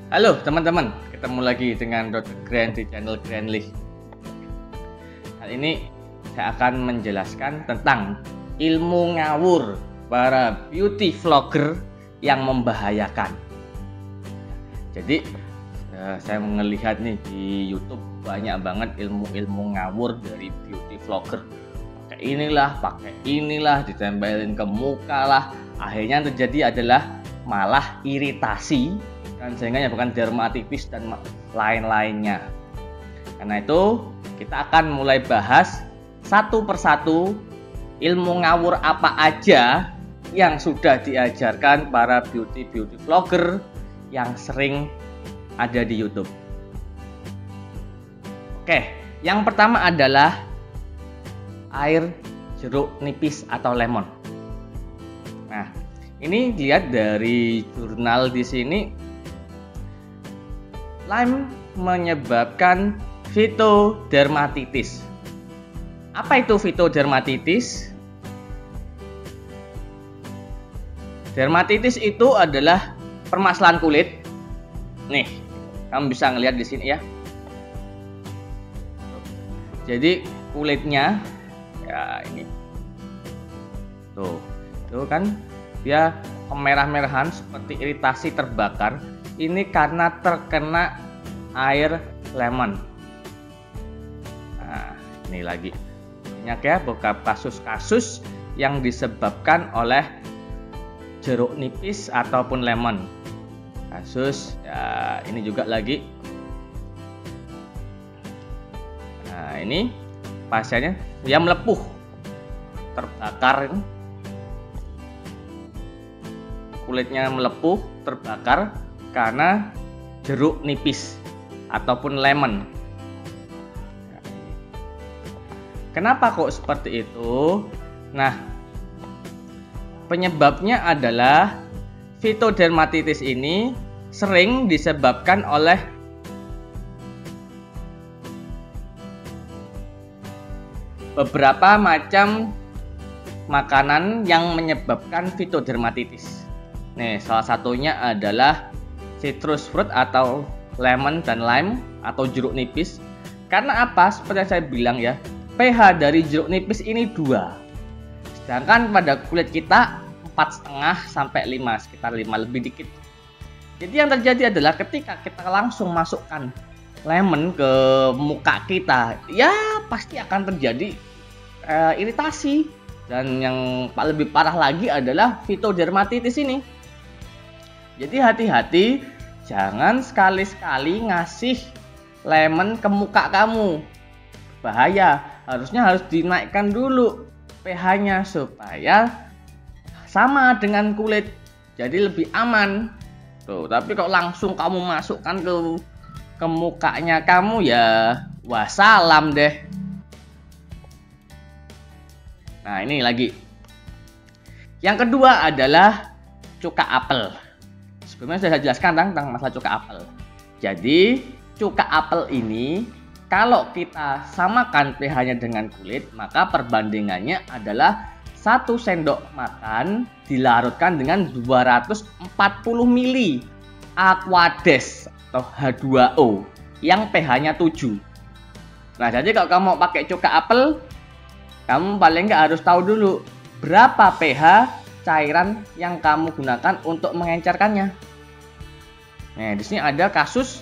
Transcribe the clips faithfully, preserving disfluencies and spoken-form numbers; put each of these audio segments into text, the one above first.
Halo teman-teman, ketemu lagi dengan dokter Grand di channel Grandly. Kali ini saya akan menjelaskan tentang ilmu ngawur para beauty vlogger yang membahayakan. Jadi ya, saya melihat nih di YouTube banyak banget ilmu-ilmu ngawur dari beauty vlogger. Pakai inilah, pakai inilah, ditempelin ke muka lah. Akhirnya yang terjadi adalah malah iritasi dan sehingga bukan dermatitis dan lain-lainnya. Karena itu kita akan mulai bahas satu persatu ilmu ngawur apa aja yang sudah diajarkan para beauty beauty vlogger yang sering ada di YouTube. Oke, yang pertama adalah air jeruk nipis atau lemon. Nah, ini lihat dari jurnal di sini. Lime menyebabkan fitodermatitis. Apa itu fitodermatitis? Dermatitis itu adalah permasalahan kulit. Nih, kamu bisa ngelihat di sini ya. Jadi kulitnya ya ini. Tuh, tuh kan dia kemerah-merahan seperti iritasi terbakar. Ini karena terkena air lemon. Nah, ini lagi banyak ya beberapa kasus-kasus yang disebabkan oleh jeruk nipis ataupun lemon. Kasus ya ini juga lagi. Nah, ini pasiennya dia melepuh, terbakar ini. Kulitnya melepuh, terbakar karena jeruk nipis ataupun lemon. Kenapa kok seperti itu? Nah, penyebabnya adalah fitodermatitis ini sering disebabkan oleh beberapa macam makanan yang menyebabkan fitodermatitis. Nih, salah satunya adalah citrus fruit atau lemon dan lime atau jeruk nipis. Karena apa? Seperti yang saya bilang ya, pH dari jeruk nipis ini dua. Sedangkan pada kulit kita empat koma lima sampai lima, sekitar lima lebih dikit. Jadi yang terjadi adalah ketika kita langsung masukkan lemon ke muka kita, ya pasti akan terjadi eh, iritasi. Dan yang lebih parah lagi adalah fitodermatitis ini. Jadi hati-hati, jangan sekali-sekali ngasih lemon ke muka kamu. Bahaya, harusnya harus dinaikkan dulu pH-nya supaya sama dengan kulit. Jadi lebih aman. Tuh, tapi kalau langsung kamu masukkan ke ke mukanya kamu ya wassalam deh. Nah, ini lagi. Yang kedua adalah cuka apel. Sebelumnya saya jelaskan tentang masalah cuka apel. Jadi cuka apel ini kalau kita samakan pH-nya dengan kulit, maka perbandingannya adalah satu sendok makan dilarutkan dengan dua ratus empat puluh mililiter Aquades atau H dua O yang pH-nya tujuh. Nah, jadi kalau kamu mau pakai cuka apel, kamu paling nggak harus tahu dulu berapa pH cairan yang kamu gunakan untuk mengencerkannya. Nah, di sini ada kasus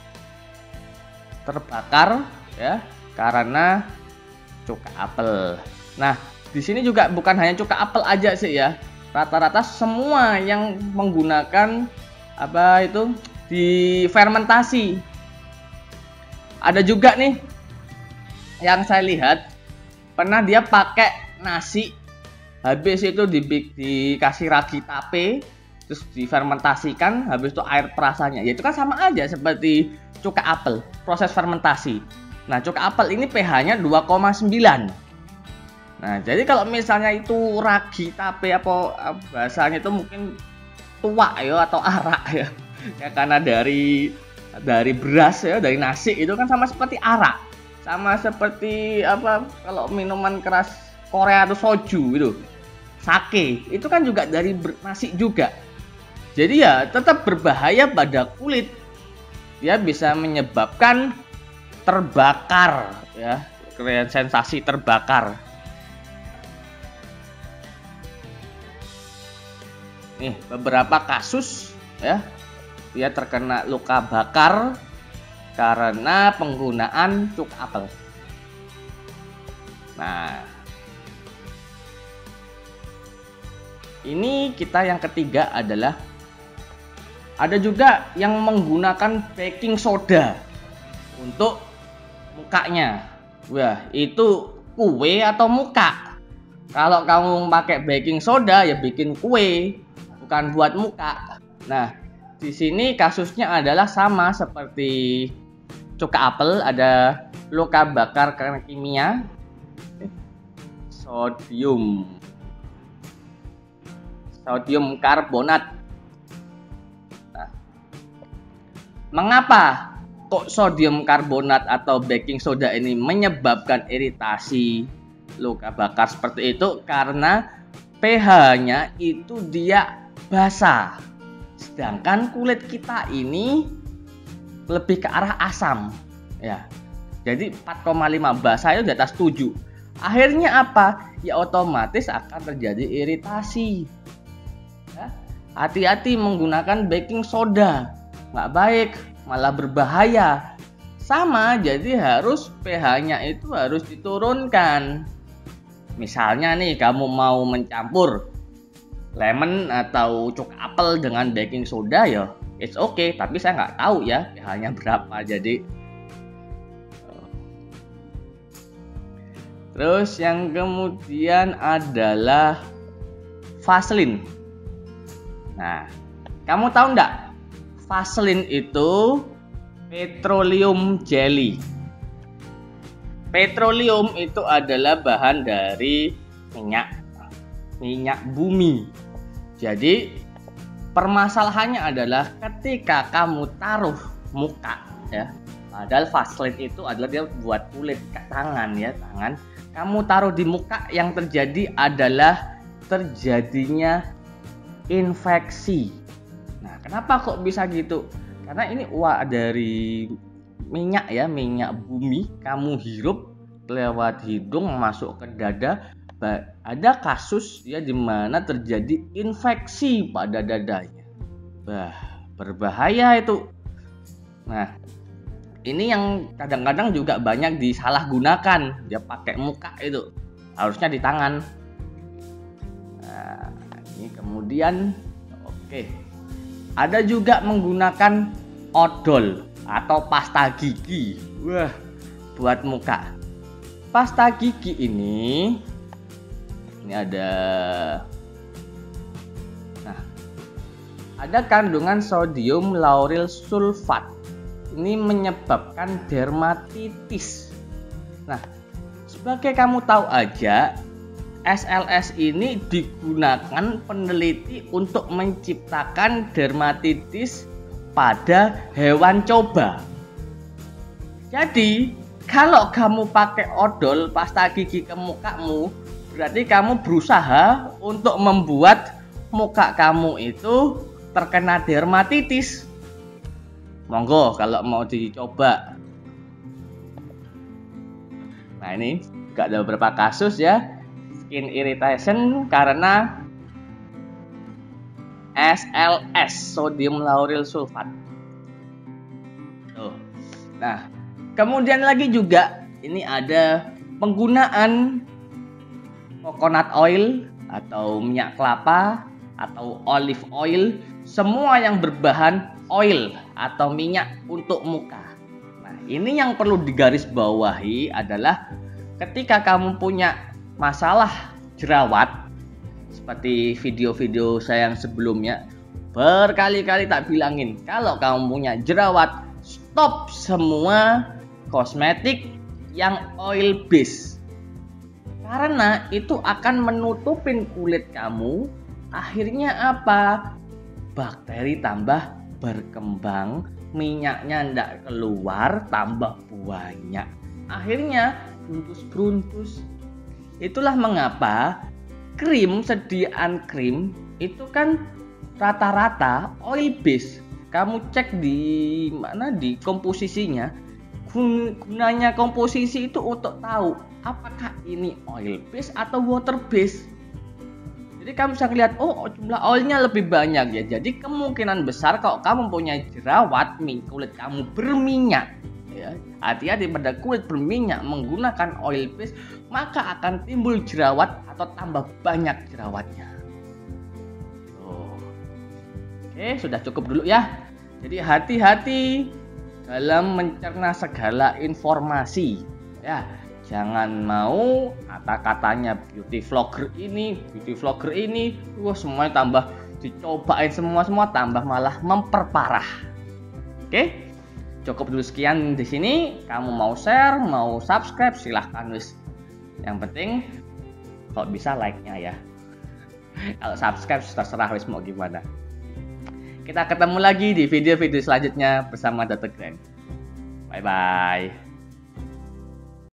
terbakar ya karena cuka apel. Nah, di sini juga bukan hanya cuka apel aja sih ya. Rata-rata semua yang menggunakan apa itu difermentasi. Ada juga nih yang saya lihat pernah dia pakai nasi, habis itu di, dikasih ragi tape, terus difermentasikan, habis itu air perasannya. Ya itu kan sama aja seperti cuka apel, proses fermentasi. Nah, cuka apel ini pH-nya dua koma sembilan. Nah, jadi kalau misalnya itu ragi tape apa bahasanya itu mungkin tua ya atau arak ya. Ya karena dari dari beras ya, dari nasi itu kan sama seperti arak. Sama seperti apa kalau minuman keras Korea atau soju itu. Sake, itu kan juga dari nasi juga. Jadi ya tetap berbahaya pada kulit. dia bisa menyebabkan terbakar ya, sensasi terbakar. Nih beberapa kasus ya, dia terkena luka bakar karena penggunaan cuka apel. Nah, ini kita yang ketiga adalah ada juga yang menggunakan baking soda untuk mukanya. Wah, itu kue atau muka? Kalau kamu pakai baking soda ya bikin kue, bukan buat muka. Nah, di sini kasusnya adalah sama seperti cuka apel, ada luka bakar karena kimia, sodium, sodium karbonat. Nah, mengapa kok sodium karbonat atau baking soda ini menyebabkan iritasi luka bakar seperti itu? Karena pH-nya itu dia basah, sedangkan kulit kita ini lebih ke arah asam ya. Jadi empat koma lima basah itu di atas tujuh. Akhirnya apa? Ya otomatis akan terjadi iritasi ya. Hati-hati menggunakan baking soda, nggak baik, malah berbahaya. Sama, jadi harus pH-nya itu harus diturunkan. Misalnya nih kamu mau mencampur lemon atau cuka apel dengan baking soda ya, it's okay, tapi saya nggak tahu ya pH-nya berapa. Jadi terus yang kemudian adalah Vaseline. Nah, kamu tahu nggak Vaseline itu petroleum jelly. Petroleum itu adalah bahan dari minyak minyak bumi. Jadi permasalahannya adalah ketika kamu taruh muka ya, padahal Vaseline itu adalah dia buat kulit tangan ya, tangan. Kamu taruh di muka, yang terjadi adalah terjadinya infeksi. Nah, kenapa kok bisa gitu? Karena ini uap dari minyak ya, minyak bumi, kamu hirup lewat hidung masuk ke dada. Ada kasus ya di mana terjadi infeksi pada dadanya. Bah, berbahaya itu. Nah, ini yang kadang-kadang juga banyak disalahgunakan. Dia pakai muka itu, harusnya di tangan. Nah, ini kemudian oke. Ada juga menggunakan odol atau pasta gigi. Wah, buat muka. Pasta gigi ini ini ada Nah, ada kandungan sodium lauryl sulfat. Ini menyebabkan dermatitis. Nah, sebagai kamu tahu aja, S L S ini digunakan peneliti untuk menciptakan dermatitis pada hewan coba. Jadi, kalau kamu pakai odol pasta gigi ke mukamu, berarti kamu berusaha untuk membuat muka kamu itu terkena dermatitis. Monggo kalau mau dicoba. Nah, ini juga ada beberapa kasus ya, skin irritation karena S L S, sodium lauryl sulfat. Tuh. Nah, kemudian lagi juga ini ada penggunaan coconut oil atau minyak kelapa atau olive oil, semua yang berbahan oil atau minyak untuk muka. Nah, ini yang perlu digarisbawahi adalah ketika kamu punya masalah jerawat, seperti video-video saya yang sebelumnya berkali-kali tak bilangin, kalau kamu punya jerawat, stop semua kosmetik yang oil base. Karena itu akan menutupin kulit kamu. Akhirnya apa? Bakteri tambah berkembang, minyaknya tidak keluar, tambah banyak. Akhirnya bruntus-bruntus. Itulah mengapa krim, sediaan krim itu kan rata-rata oil base. kamu cek di mana di komposisinya. Gunanya komposisi itu untuk tahu apakah ini oil base atau water base. Jadi kamu bisa lihat, oh jumlah oilnya lebih banyak ya. Jadi kemungkinan besar kalau kamu punya jerawat, kulit kamu berminyak, ya, hati-hati pada kulit berminyak menggunakan oil base, maka akan timbul jerawat atau tambah banyak jerawatnya. Oh. Oke, sudah cukup dulu ya. Jadi hati-hati dalam mencerna segala informasi, ya. Jangan mau kata-katanya beauty vlogger ini, beauty vlogger ini, wah semuanya tambah dicobain semua-semua tambah malah memperparah. Oke, cukup dulu sekian di sini. Kamu mau share, mau subscribe, silahkan wis. Yang penting kalau bisa like-nya ya. Kalau subscribe terserah wis mau gimana. Kita ketemu lagi di video-video selanjutnya bersama dokter Glenn. Bye bye.